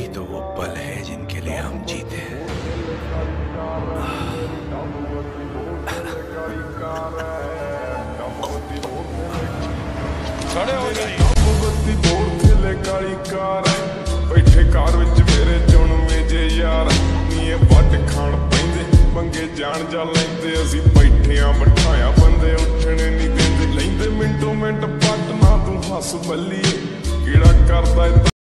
यही तो वो पल है जिनके लिए हम जीते हैं। बैठे कार विच मेरे चुनवे जे यार नी वट खाण पैंदे पंगे जान जा लैंदे असीं बैठिया बिठाया बंदे उठने नहीं देंदे लैंदे मिंटो मिंट पट ना तू हस बल्लीए किहड़ा करदा